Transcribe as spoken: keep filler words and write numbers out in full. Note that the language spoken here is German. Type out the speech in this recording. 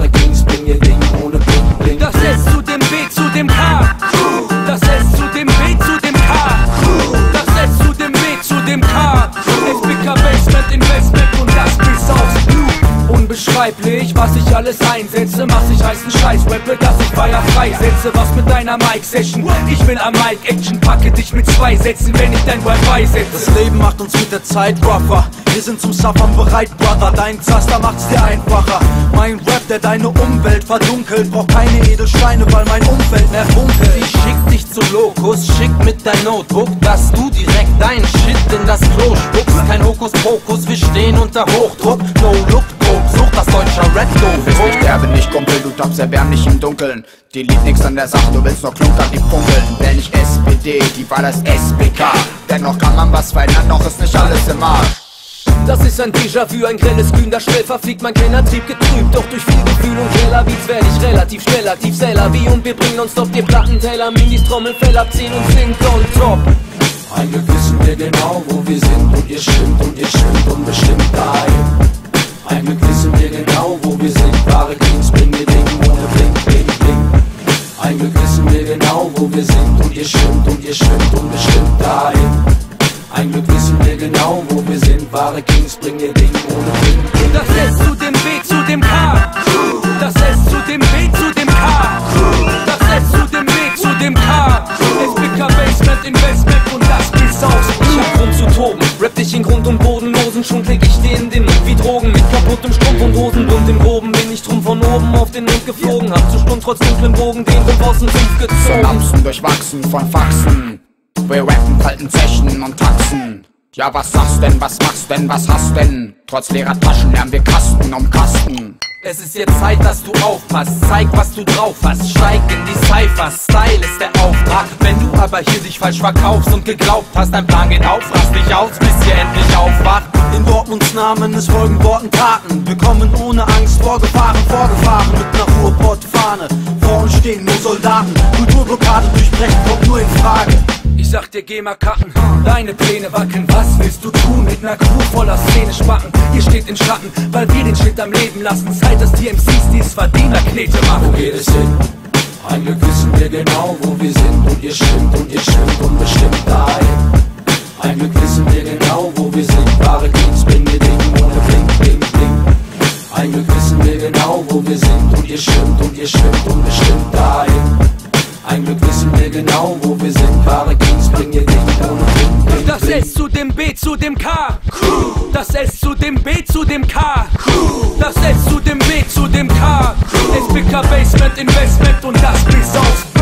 wahre Kings, bring ihr Ding ohne Bling Bling. Das S zu dem B zu dem K, das S zu dem B zu dem K, das S zu dem B zu dem K. S B K Basement Investment und das bis aufs Blut. Unbeschreiblich, was ich alles einsetze, mach ich heißen Scheiß, rappe, dass ich Feier freisetze. Was mit deiner Mic-Session? Ich will am Mic Action, packe dich mit zwei Sätzen, wenn ich dein Wi-Fi setze. Das Leben macht uns mit der Zeit rougher, wir sind zum Suffern bereit, Brother. Dein Zaster macht's dir einfacher. Mein Rap, der deine Umwelt verdunkelt, braucht keine Edelsteine, weil mein Umfeld mehr funkelt. Ich schick dich zu Lokus, schick mit dein Notebook, dass du direkt dein Shit in das Klo spuckst. Kein Hokuspokus, wir stehen unter Hochdruck. No look, such das deutsche Rap. Du bist nicht derbe, nicht Kumpel, du tappst erbärmlich im Dunkeln. Die liegt nix an der Sache, du willst nur klug an die Funkeln. Denn nicht S P D, die war das S B K. Dennoch kann man was verändern, doch ist nicht alles im Arsch. Das ist ein Déjà-vu, ein grelles Glühen, das schnell verfliegt, mein kleiner Trieb getrübt. Doch durch viel Gefühl und Kellerbeats werde ich relativ schnell aktiv, Sellerwie. Und wir bringen uns top die Plattenteller, Minis, Trommelfell abziehen und sind on top. Ein Glück wissen wir genau, wo wir sind und ihr schwimmt und ihr schwimmt unbestimmt dahin. Ein Glück wissen wir genau, wo wir sind, wahre Kings, bring ihr Ding ohne Bling, Bling, Bling. Ein Glück wissen wir genau, wo wir sind und ihr schwimmt und ihr schwimmt unbestimmt dahin. Ein Glück wissen wir genau, wo wir sind, wahre Kings, bring ihr Ding ohne Bling, Bling. Das S zu dem B zu dem K, das S zu dem B zu dem K, das S zu dem B zu dem K. S B K Basement Investment und das bis aufs Blut. Ich hab Grund zu toben, rap dich in Grund und Bodenlosen, schon leg ich dir in den Mund wie Drogen. Mit kaputtem Strumpf und Hosen, bunt im Groben, bin ich drum von oben auf den Mund geflogen. Hab zu Stund trotz dunklen Bogen den Rumpf aus dem Sumpf gezogen. Synapsen durchwachsen von Faxen, wir rappen kalten Zechen und Taxen. Ja, was sagst denn, was machst denn, was hast denn? Trotz leerer Taschen lernen wir Kasten um Kasten. Es ist jetzt Zeit, dass du aufpasst, zeig was du drauf hast, steig in die Cypher, Style ist der Auftrag. Wenn du aber hier dich falsch verkaufst und geglaubt hast, dein Plan geht auf, rast dich aus, bis ihr endlich aufwacht. In Dortmunds Namen, es folgen Worten Taten. Wir kommen ohne Angst vorgefahren, vorgefahren mit einer Ruhrpottfahne. Vor uns stehen nur Soldaten, Kulturblockade durchbrechen kommt nur in Frage. Ich sag dir, geh mal kacken, deine Pläne wackeln. Was willst du tun mit ner Crew voller Szene-Spacken? Ihr steht in Schatten, weil wir den Shit am Leben lassen. Zeit, dass die M Cs die's Verdienerknete machen. Wo geht es hin? Ein Glück wissen wir genau, wo wir sind und ihr schwimmt und ihr schwimmt unbestimmt dahin. Ein Glück wissen wir genau, wo wir sind, wahre Kings, bring ihr Ding ohne Bling, Bling, Bling. Ein Glück wissen wir genau, wo wir sind und ihr schwimmt und ihr schwimmt unbestimmt dahin. Ein Glück wissen wir genau, wo wir sind, wahre Kings, bring ihr Ding ohne Bling, Bling, Bling. Das S zu dem B zu dem K, das S zu dem B zu dem K, das S zu dem B zu dem K. S B K Basement Investment und das bis aufs